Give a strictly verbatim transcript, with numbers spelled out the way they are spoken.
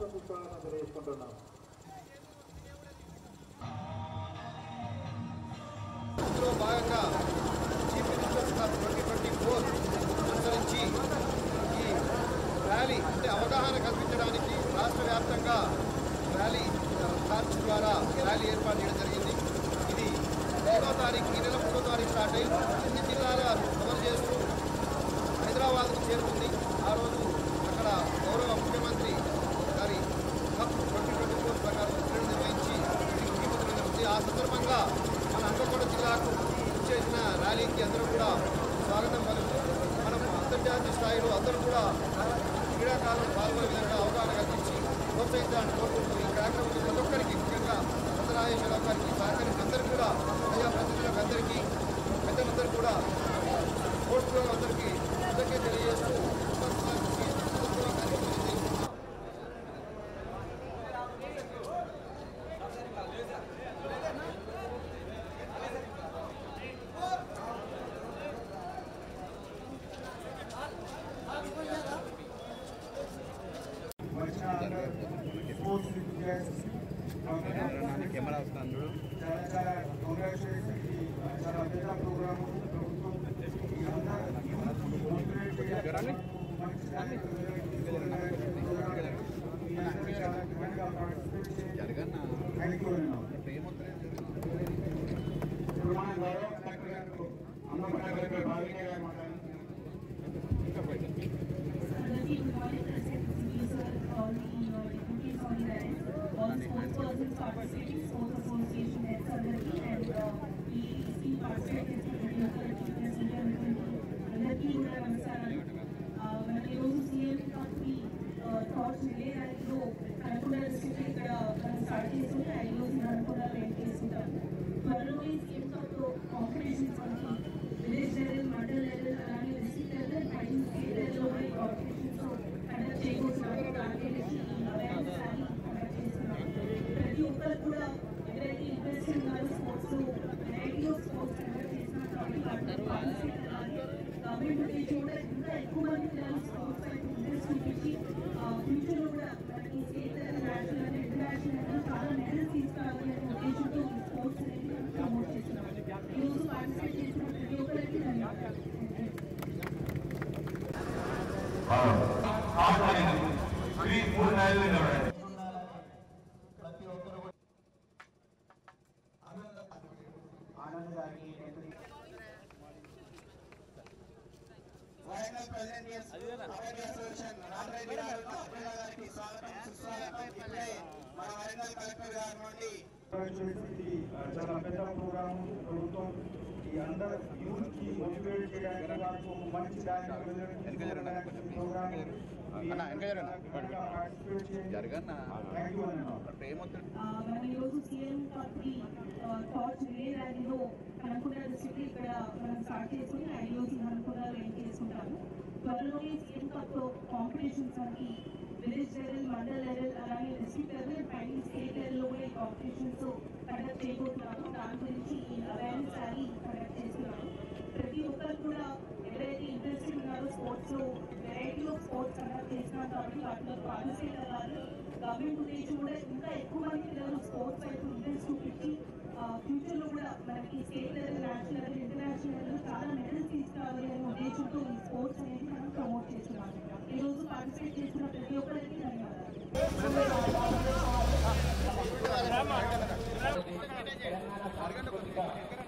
సుస్వాగతం తెలియజేసుకుంటున్నాం. ఇందులో భాగంగా chief ministers club twenty twenty four అనుసరించి ఈ ర్యాలీ అంటే అవగాహన కల్పించడానికి రాష్ట్ర వ్యాప్తంగా ర్యాలీ మార్చ్ ద్వారా ర్యాలీ ఏర్పాటు చేయడం జరిగింది. ఇది మూడో తారీఖు ఈ నెల మూడో తారీఖు స్టార్ట్ అయ్యి అన్ని జిల్లాల కవర్ చేస్తూ హైదరాబాద్కు చేరుకుంది. ఆ రోజు అక్కడ గౌరవ ముఖ్యమంత్రి గారి కప్ ట్వంటీ ట్వంటీ ఫోర్ ప్రకారం క్రీడలు నిర్వహించి ఉంది. ఆ సందర్భంగా మన హన్మకొండ జిల్లాకు చేసిన ర్యాలీకి అందరూ కూడా స్వాగతం పలుకుతూ మనం అంతర్జాతీయ స్థాయిలో అందరూ కూడా క్రీడాకారులు పాల్గొనే విధంగా అవగాహన కల్పించి ప్రోత్సహించాలని కోరుకుంటూ ఈ కార్యక్రమం ప్రతి ఒక్కరికి ముఖ్యంగా చంద్రరాజేశ్వరరావు గారికి సహకరించి అందరికీ కూడా ప్రజాప్రతినిధులకు అందరికీ పెద్దలందరూ కూడా స్పోర్ట్స్ అందరికీ అందరికీ తెలియజేస్తూ కెమెరా వస్తాను చాలా చాలా కంగ్రాచులేషన్. చాలా పెద్ద ప్రోగ్రాము ప్రభుత్వం all sports persons participating, sports association heads అందరికీ అండ్ ఈ ఈ పార్టిసిపేట్ చేసిన అందరికీ కూడా నమస్కారాలు. మనకి ఈరోజు సీఎం కంపెనీ థాట్స్ రిలే ర్యాలీలో హన్మకొండ డిస్ట్రిక్ట్ ఇక్కడ మనం స్టార్ట్ చేసుకుంటే ఐదు రోజులు హన్మకొండలో ఎండ్ చేసుకుంటాం. త్వరలోనే సీఎం కప్లో కాంపిటీషన్స్ మనకి విలేజ్ లెవెల్, మండల్ లెవెల్, అలాగే డిస్ట్రిక్ట్ లెవెల్, అండ్ స్టేట్ లెవెల్లో కూడా ఈ కాంపిటీషన్స్ కండక్ట్ చేయబోతున్నాము. దానికి అవేర్నెస్ ర్యాలీ కండక్ట్ చేస్తున్నాము. ప్రతి ఒక్కరు కూడా ఎవరైతే ఇంట్రెస్ట్ ఉన్నారో స్పోర్ట్స్ లో వెరైటీ ఆఫ్ స్పోర్ట్స్ కండక్ట్ చేస్తున్నారు కాబట్టి వాటిలో పార్టిసిపేట్ అవ్వాలి. గవర్నమెంట్ ఉద్దేశం కూడా ఇంకా ఎక్కువ మంది పిల్లలు స్పోర్ట్స్ పై ఇంట్రెస్ట్ చూపించి ఫ్యూచర్ లో కూడా మనకి state level, national and international level చాలా మెడల్స్ తీసుకురావాలి అనే ఉద్దేశంతో ఈ స్పోర్ట్స్ అనేది ప్రమోట్ చేస్తున్నాం. ఈరోజు పార్టిసిపేట్ చేసిన ప్రతి ఒక్కరికి ధన్యవాదాలు. ప్రతి ఒక్కరు ఆనంద్ గారికి వరంగల్ ప్రెసిడెంట్ అసోసియేషన్ రామరెడ్డి గారికి స్వాగతం సుస్వాగతం. ఇప్పుడే మన వరంగల్ కలెక్టర్ గారి నుండి చాలా పెద్ద ప్రోగ్రామ్ ప్రభుత్వం ఈ అందరు యూత్ కి మోటివేట్ చేయడానికి వాళ్ళకు మంచి దారి ప్రోగ్రామ్ మనం ఈరోజు సీఎం కంపెనీ థాట్స్ రిలే ర్యాలీలో హన్మకొండ డిస్ట్రిక్ట్ ఇక్కడ మనం స్టార్ట్ చేసుకుని ఐదు రోజులు హన్మకొండలో ఎండ్ చేసుకుంటాము. త్వరలోనే సీఎం కప్లో కాంపిటీషన్స్ మనకి విలేజ్ లెవెల్, మండల్ లెవెల్, అలాగే డిస్ట్రిక్ట్ లెవెల్ అండ్ స్టేట్ లెవెల్లో కూడా ఈ కాంపిటీషన్స్ కండక్ట్ చేయబోతున్నాము. దాని గురించి ఈ అవేర్నెస్ ర్యాలీ కండక్ట్ చేస్తున్నాము. ప్రతి ఒక్కరు కూడా ఎవరైతే ఇంట్రెస్ట్ ఉన్నారో స్పోర్ట్స్ లో వెరైటీ ఆఫ్ స్పోర్ట్స్ కండక్ట్ చేస్తున్నారు కాబట్టి వాటిలో పార్టిసిపేట్ అవ్వాలి. గవర్నమెంట్ ఉద్దేశం కూడా ఇంకా ఎక్కువ మంది పిల్లలు స్పోర్ట్స్ వైపు ఇంట్రెస్ట్ చూపించి ఫ్యూచర్ లో కూడా మనకి state level, national level, international level చాలా మెడల్స్ తీసుకురావాలి అనే ఉద్దేశంతో ఈ స్పోర్ట్స్ అనేది మనం ప్రమోట్ చేస్తున్నాం. ఈ రోజు పార్టిసిపేట్ చేసిన ప్రతి ఒక్కరికి ధన్యవాదాలు.